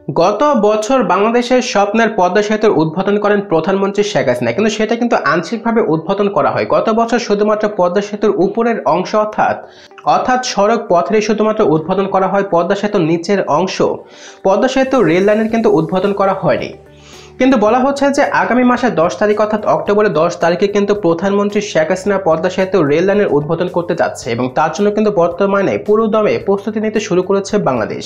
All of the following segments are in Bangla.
গত বছর বাংলাদেশের স্বপ্নের পদ্মা সেতুর উদ্বোধন করেন প্রধানমন্ত্রী শেখ হাসিনা, কিন্তু সেটা কিন্তু আংশিকভাবে উদ্বোধন করা হয়। গত বছর শুধুমাত্র পদ্মা সেতুর উপরের অংশ অর্থাৎ সড়ক পথেরই শুধুমাত্র উদ্বোধন করা হয়। পদ্মা সেতুর নিচের অংশ পদ্মা সেতু রেল লাইনের কিন্তু উদ্বোধন করা হয়নি। কিন্তু বলা হচ্ছে যে আগামী মাসের 10 তারিখ অর্থাৎ অক্টোবরের 10 তারিখে কিন্তু প্রধানমন্ত্রী শেখ হাসিনা পদ্মা সেতু রেল লাইনের উদ্বোধন করতে যাচ্ছে এবং তার জন্য কিন্তু বর্তমানে পুরো দমে প্রস্তুতি নিতে শুরু করেছে বাংলাদেশ।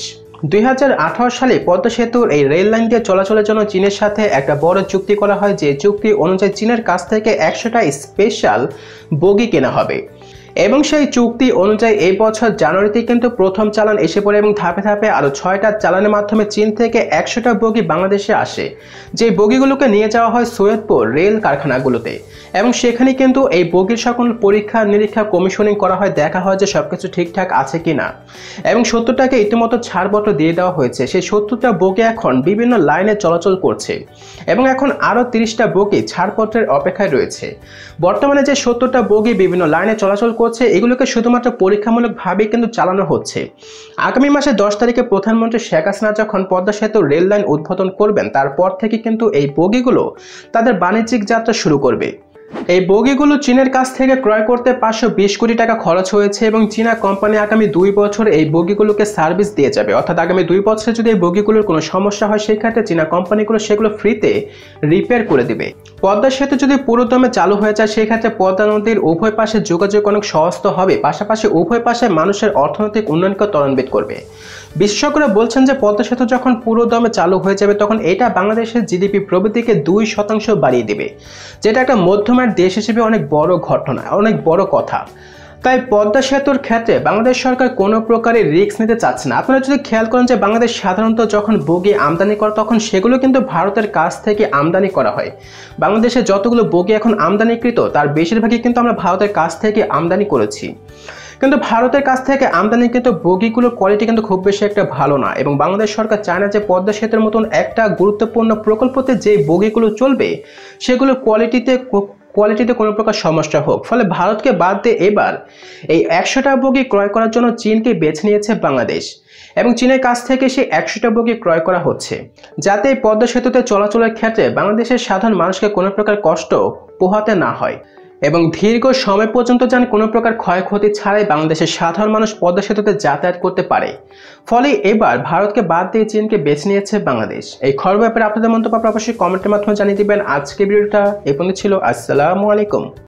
2018 সালে পদ্মা সেতুর এই রেল লাইন দিয়ে চলাচলের জন্য চীনের সাথে একটা বড় চুক্তি করা হয়, যে চুক্তি অনুযায়ী চীনের কাছ থেকে 100টা স্পেশাল বগি কেনা হবে এবং সেই চুক্তি অনুযায়ী এই বছর জানুয়ারিতে কিন্তু প্রথম চালান এসে পড়ে এবং ধাপে ধাপে আরো 6টা চালানের মাধ্যমে চীন থেকে 100টা বগি বাংলাদেশে আসে, যে বগিগুলোকে নিয়ে যাওয়া হয় সৈয়দপুর রেল কারখানাগুলোতে এবং সেখানে কিন্তু এই বগির সকল পরীক্ষা নিরীক্ষা কমিশনিং করা হয়, দেখা হয় যে সবকিছু ঠিকঠাক আছে কিনা এবং 70টাকে ইতিমধ্যে ছাড়পত্র দিয়ে দেওয়া হয়েছে। সেই 70টা বগি এখন বিভিন্ন লাইনে চলাচল করছে এবং এখন আরো 30টা বগি ছাড়পত্রের অপেক্ষায় রয়েছে। বর্তমানে যে 70টা বগি বিভিন্ন লাইনে চলাচল করছে, এগুলোকে শুধুমাত্র পরীক্ষামূলকভাবে কিন্তু চালানো হচ্ছে। আগামী মাসে 10 তারিখে প্রধানমন্ত্রী শেখ হাসিনা যখন পদ্মা সেতু রেল লাইন উদ্বোধন করবেন, তারপর থেকে কিন্তু এই বগিগুলো তাদের বাণিজ্যিক যাত্রা শুরু করবে। এই বগিগুলো চীনের কাছ থেকে ক্রয় করতে 520 কোটি টাকা খরচ হয়েছে এবং চীনা কোম্পানি আগামী 2 বছর এই বগিগুলোকে সার্ভিস দিয়ে যাবে। অর্থাৎ আগামী 2 বছরে যদি এই বগিগুলোর কোনো সমস্যা হয়, সেই ক্ষেত্রে চীনা কোম্পানিগুলো সেগুলো ফ্রিতে রিপেয়ার করে দিবে। পদ্মা সেতু যদি পুরোদমে চালু হয়ে যায়, সেই ক্ষেত্রে পদ্মা নদীর উভয় পাশে যোগাযোগ অনেক সহজ হবে, পাশাপাশি উভয় পাশে মানুষের অর্থনৈতিক উন্নয়নকে ত্বরান্বিত করবে। বিশেষজ্ঞরা বলছেন যে পদ্মা সেতু যখন পুরোদমে চালু হয়ে যাবে, তখন এটা বাংলাদেশের জিডিপি প্রবৃদ্ধিকে 2% বাড়িয়ে দিবে, যেটা একটা মধ্যমার দেশ হিসেবে অনেক বড় ঘটনা, অনেক বড় কথা। তাই পদ্মা সেতুর ক্ষেত্রে বাংলাদেশ সরকার কোনো প্রকারের রিস্ক নিতে চাচ্ছে না। আপনারা যদি খেয়াল করেন যে বাংলাদেশ সাধারণত যখন বগি আমদানি করে, তখন সেগুলো কিন্তু ভারতের কাছ থেকে আমদানি করা হয়। বাংলাদেশে যতগুলো বগি এখন আমদানিকৃত, তার বেশিরভাগই কিন্তু আমরা ভারতের কাছ থেকে আমদানি করেছি। কিন্তু ভারতের কাছ থেকে আমদানিকৃত বগিগুলোর কোয়ালিটি কিন্তু খুব বেশি একটা ভালো না এবং বাংলাদেশ সরকার চায় না যে পদ্মা সেতুর মতন একটা গুরুত্বপূর্ণ প্রকল্পতে যে বগিগুলো চলবে, সেগুলোর কোয়ালিটিতে কোনো প্রকার সমস্যা হোক। ফলে ভারতকে বাদ দিয়ে এবার এই 100টা বগি ক্রয় করার জন্য চীনকে বেছে নিয়েছে বাংলাদেশ এবং চীনের কাছ থেকে সেই 100টা বগি ক্রয় করা হচ্ছে, যাতে এই পদ্মা সেতুতে চলাচলের ক্ষেত্রে বাংলাদেশের সাধারণ মানুষকে কোনো প্রকার কষ্ট পোহাতে না হয় এবং দীর্ঘ সময় পর্যন্ত যেন কোনো প্রকার ক্ষয়ক্ষতি ছাড়াই বাংলাদেশের সাধারণ মানুষ পদ্মা সেতুতে যাতায়াত করতে পারে। ফলে এবার ভারতকে বাদ দিয়ে চীনকে বেছে নিয়েছে বাংলাদেশ। এই খবর ব্যাপারে আপনাদের মন্তব্য অবশ্যই কমেন্টের মাধ্যমে জানিয়ে দিবেন। আজকে ভিডিওটা এই পর্যন্ত ছিল। আসসালামু আলাইকুম।